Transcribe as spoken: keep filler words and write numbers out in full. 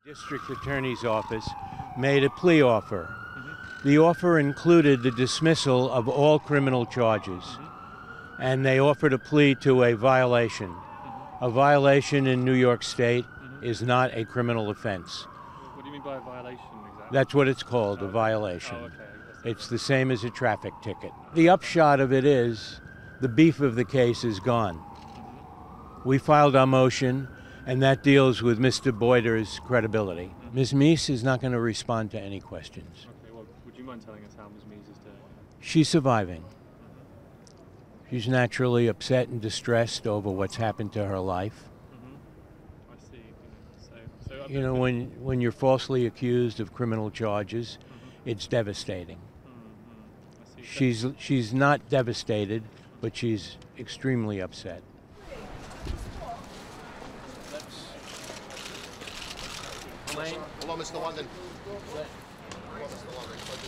District Attorney's Office made a plea offer. Mm-hmm. The offer included the dismissal of all criminal charges, mm-hmm. and they offered a plea to a violation. Mm-hmm. A violation in New York State mm-hmm. is not a criminal offense. What do you mean by a violation exactly? That's what it's called, oh, a violation. Oh, okay. It's the same as a traffic ticket. The upshot of it is the beef of the case is gone. Mm-hmm. We filed our motion, and that deals with Mister Boyder's credibility. Mm-hmm. Miz Meese is not going to respond to any questions. Okay, well, would you mind telling us how Miz Meese is doing? She's surviving. Mm-hmm. She's naturally upset and distressed over what's happened to her life. Mm-hmm. I see. So, so you know, when, when you're falsely accused of criminal charges, mm-hmm. it's devastating. Mm-hmm. I see. She's, she's not devastated, but she's extremely upset. Hello, Mister London. Hello, Mister London.